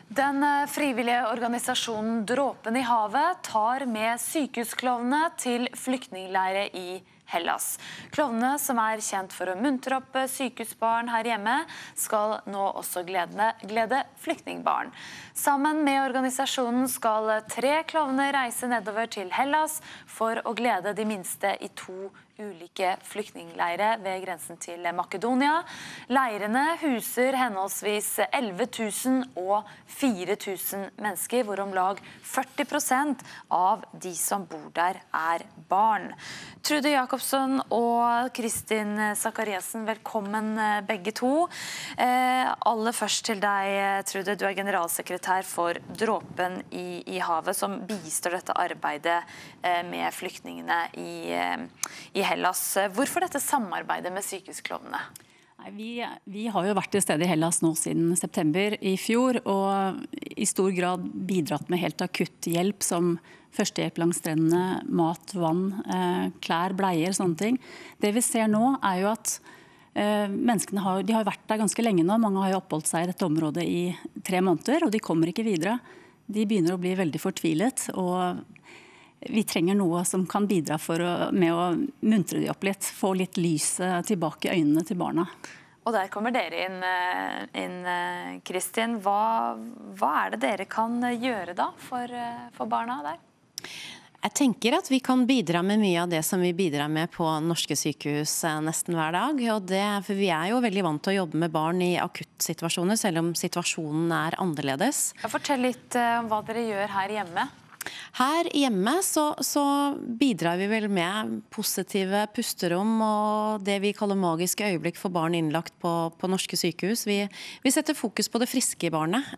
Den frivillige organisasjonen Dråpen i havet tar med sykehusklovnene til flyktningleire i Hellas. Klovnene, som er kjent for å muntre opp sykehusbarn her hjemme, skal nå også glede flyktningbarn. Sammen med organisasjonen skal 3 klovner reise nedover til Hellas for å glede de minste i 2 ulike flyktningleire ved grensen til Makedonia. Leirene huser henholdsvis 11 000 og 4 000 mennesker, hvor om lag 40% av de som bor der er barn. Trude Jakobsson og Kristin Zakariassen, velkommen begge to. Aller først til deg, Trude. Du er generalsekretær for Dråpen i havet, som bistår dette arbeidet med flyktningene i Hellas. Hvorfor dette samarbeidet med sykehusklovnene? Vi har jo vært til stede i Hellas nå siden september i fjor, og i stor grad bidratt med helt akutt hjelp som førstehjelp langs strendene, mat, vann, klær, bleier, sånne ting. Det vi ser nå er jo at menneskene har vært der ganske lenge nå. Mange har jo oppholdt seg i dette området i 3 måneder, og de kommer ikke videre. De begynner å bli veldig fortvilet, og vi trenger noe som kan bidra med å muntre de opp litt, få litt lys tilbake i øynene til barna. Og der kommer dere inn Kristin. Hva er det dere kan gjøre da for barna der? Jeg tenker at vi kan bidra med mye av det som vi bidrar med på norske sykehus nesten hver dag. For vi er jo veldig vant til å jobbe med barn i akuttsituasjoner, selv om situasjonen er annerledes. Fortell litt om hva dere gjør her hjemme. Her hjemme så bidrar vi vel med positive pusterom og det vi kaller magiske øyeblikk for barn innlagt på norske sykehus. Vi setter fokus på det friske barnet,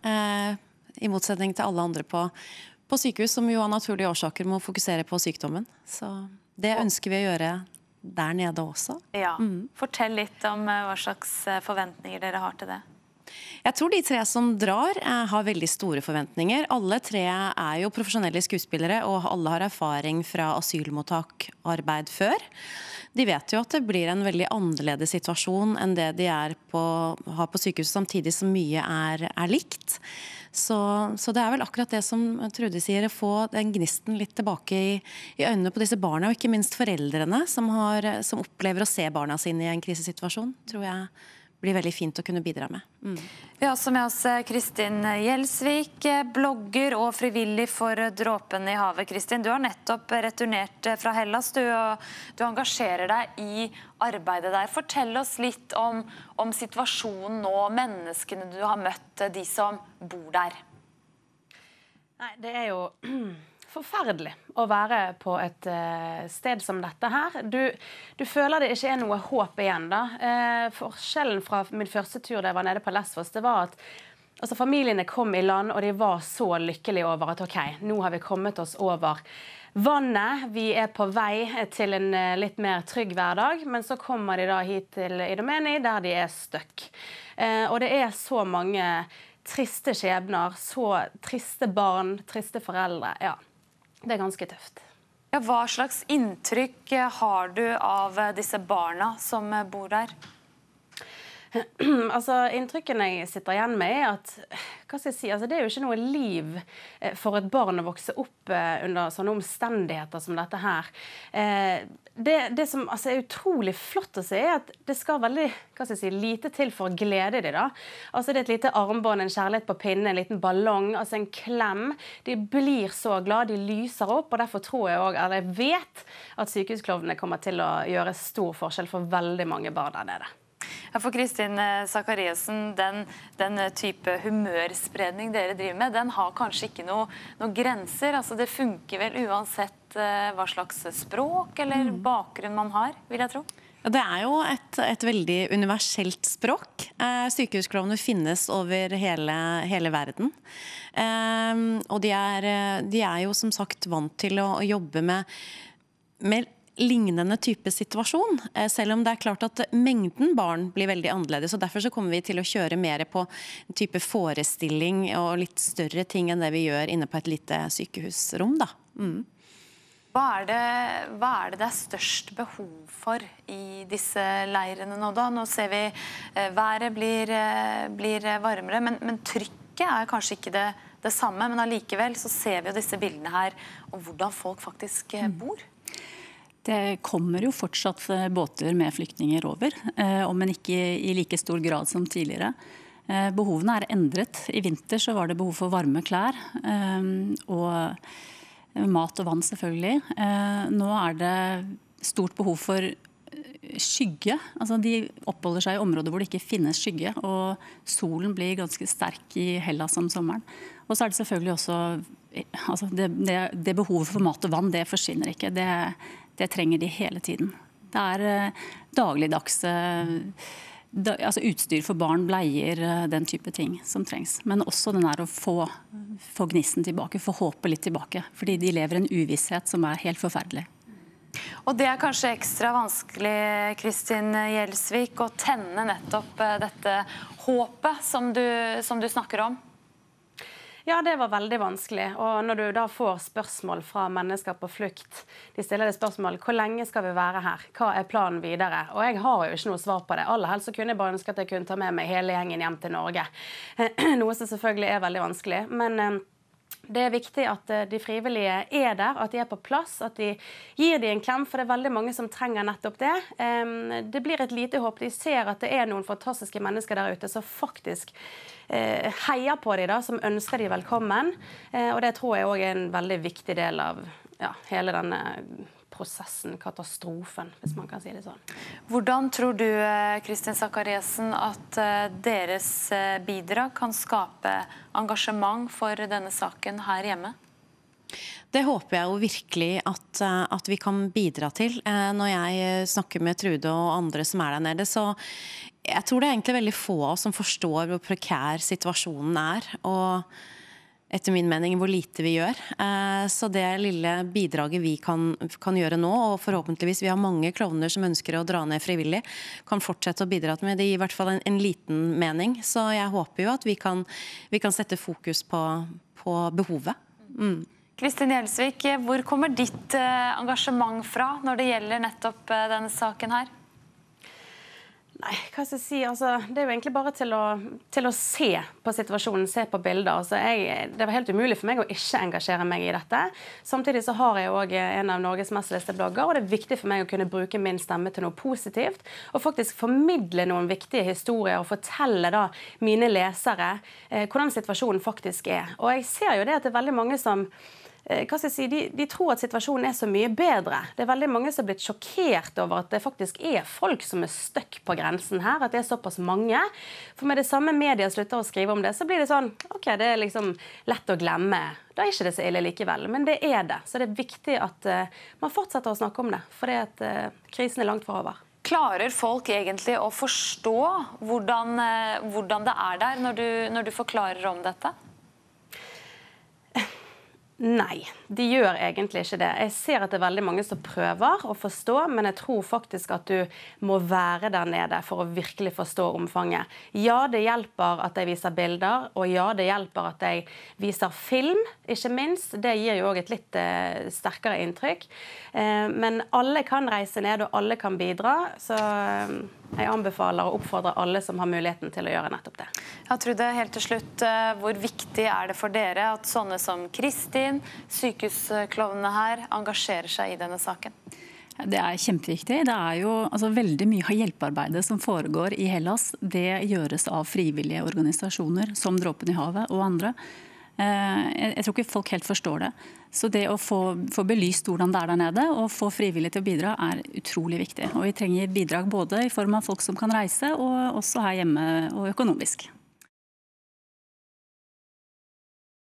i motsetning til alle andre på sykehus, som jo av naturlige årsaker må fokusere på sykdommen. Så det ønsker vi å gjøre der nede også. Ja. Fortell litt om hva slags forventninger dere har til det. Jeg tror de 3 som drar har veldig store forventninger. Alle 3 er jo profesjonelle skuespillere, og alle har erfaring fra asylmottakarbeid før. De vet jo at det blir en veldig annerledes situasjon enn det de har på sykehuset, samtidig som mye er likt. Så det er vel akkurat det som Trude sier, å få den gnisten litt tilbake i øynene på disse barna, og ikke minst foreldrene som opplever å se barna sine i en krisesituasjon, tror jeg blir veldig fint å kunne bidra med. Vi har også med oss Kristin Gjelsvik, blogger og frivillig for Dråpen i havet. Kristin, du har nettopp returnert fra Hellas. Du engasjerer deg i arbeidet der. Fortell oss litt om situasjonen nå, menneskene du har møtt, de som bor der. Nei, det er jo forferdelig å være på et sted som dette her. Du føler det ikke er noe håp igjen da. Forskjellen fra min første tur da jeg var nede på Lesvos, det var at familiene kom i land, og de var så lykkelige over at ok, nå har vi kommet oss over vannet. Vi er på vei til en litt mer trygg hverdag, men så kommer de da hit til Idomeni, der de er stuck. Og det er så mange triste skjebner, så triste barn, triste foreldre, ja. Det er ganske tøft. Ja, hva slags inntrykk har du av disse barna som bor der? Altså, inntrykken jeg sitter igjen med er at, hva skal jeg si, altså, det er jo ikke noe liv for et barn å vokse opp under sånne omstendigheter som dette her. Det som altså, er utrolig flott å se er at det skal veldig, hva skal jeg si, lite til for å glede de da. Altså, det er et lite armbånd, en kjærlighet på pinne, en liten ballong, altså en klem. De blir så glad, de lyser opp, og derfor tror jeg også, eller jeg vet at sykehusklovnene kommer til å gjøre stor forskjell for veldig mange barn der nede. Ja, for Kristin Zakariassen, den type humørspredning dere driver med, den har kanskje ikke noen grenser. Altså, det funker vel uansett hva slags språk eller bakgrunn man har, vil jeg tro. Ja, det er jo et veldig universelt språk. Sykehusklovnene finnes over hele verden. Og de er jo som sagt vant til å jobbe med lignende type situasjon, selv om det er klart at mengden barn blir veldig annerledes, og derfor så kommer vi til å kjøre mer på en type forestilling og litt større ting enn det vi gjør inne på et lite sykehusrom da. Hva er det er størst behov for i disse leirene nå da? Nå ser vi været blir varmere, men trykket besøket er kanskje ikke det samme, men allikevel så ser vi jo disse bildene her om hvordan folk faktisk bor. Det kommer jo fortsatt båter med flyktninger over, men ikke i like stor grad som tidligere. Behovene er endret. I vinter så var det behov for varme klær og mat og vann selvfølgelig. Nå er det stort behov for skygge. Altså de oppholder seg i områder hvor det ikke finnes skygge, og solen blir ganske sterk i Hellas om sommeren. Og så er det selvfølgelig også det behovet for mat og vann, det forsvinner ikke. Det trenger de hele tiden. Det er dagligdags utstyr for barn, bleier, den type ting som trengs. Men også den er å få gnisten tilbake, få håpet litt tilbake. Fordi de lever en uvisshet som er helt forferdelig. Og det er kanskje ekstra vanskelig, Kristin Gjelsvik, å tenne nettopp dette håpet som du snakker om. Ja, det var veldig vanskelig. Og når du da får spørsmål fra mennesker på flukt, de stiller det spørsmål, hvor lenge skal vi være her? Hva er planen videre? Og jeg har jo ikke noe svar på det. Aller helst så kunne jeg bare ønske at jeg kunne ta med meg hele gjengen hjem til Norge. Noe som selvfølgelig er veldig vanskelig. Men det er viktig at de frivillige er der, at de er på plass, at de gir dem en klem, for det er veldig mange som trenger nettopp det. Det blir et lite håp. De ser at det er noen fantastiske mennesker der ute som faktisk heier på dem, som ønsker dem velkommen. Og det tror jeg også er en veldig viktig del av hele denne prosessen, katastrofen, hvis man kan si det sånn. Hvordan tror du, Kristin Sakariassen, at deres bidrag kan skape engasjement for denne saken her hjemme? Det håper jeg jo virkelig at vi kan bidra til. Når jeg snakker med Trude og andre som er der nede, så jeg tror det er egentlig veldig få av oss som forstår hvor prekær situasjonen er, og etter min mening hvor lite vi gjør. Så det lille bidraget vi kan gjøre nå, og forhåpentligvis vi har mange klovner som ønsker å dra ned frivillig, kan fortsette å bidra med det, i hvert fall en liten mening. Så jeg håper jo at vi kan sette fokus på behovet. Kristin Gjelsvik, hvor kommer ditt engasjement fra når det gjelder nettopp denne saken her? Nei, hva skal jeg si? Altså, det er jo egentlig bare til å se på situasjonen, se på bilder. Altså, det var helt umulig for meg å ikke engasjere meg i dette. Samtidig så har jeg også en av Norges mest leste blogger, og det er viktig for meg å kunne bruke min stemme til noe positivt, og faktisk formidle noen viktige historier, og fortelle da mine lesere hvordan situasjonen faktisk er. Og jeg ser jo det at det er veldig mange som hva skal jeg si, de tror at situasjonen er så mye bedre. Det er veldig mange som har blitt sjokkert over at det faktisk er folk som er støkk på grensen her, at det er såpass mange. For med det samme media slutter å skrive om det, så blir det sånn, ok, det er liksom lett å glemme. Da er ikke det så ille likevel, men det er det. Så det er viktig at man fortsetter å snakke om det, for det at krisen er langt fra over. Klarer folk egentlig å forstå hvordan det er der når du forklarer om dette? Nei, de gjør egentlig ikke det. Jeg ser at det er veldig mange som prøver å forstå, men jeg tror faktisk at du må være der nede for å virkelig forstå omfanget. Ja, det hjelper at jeg viser bilder, og ja, det hjelper at jeg viser film, ikke minst. Det gir jo også et litt sterkere inntrykk. Men alle kan reise ned, og alle kan bidra, så jeg anbefaler og oppfordrer alle som har muligheten til å gjøre nettopp det. Jeg tror det helt til slutt, hvor viktig er det for dere at sånne som Kristin, sykehusklovnene her, engasjerer seg i denne saken? Det er kjempeviktig. Det er jo veldig mye av hjelpearbeidet som foregår i Hellas. Det gjøres av frivillige organisasjoner som Dråpen i havet og andre. Jeg tror ikke folk helt forstår det. Så det å få belyst hvordan det er der nede og få frivillige til å bidra er utrolig viktig. Og vi trenger bidrag både i form av folk som kan reise og også her hjemme og økonomisk.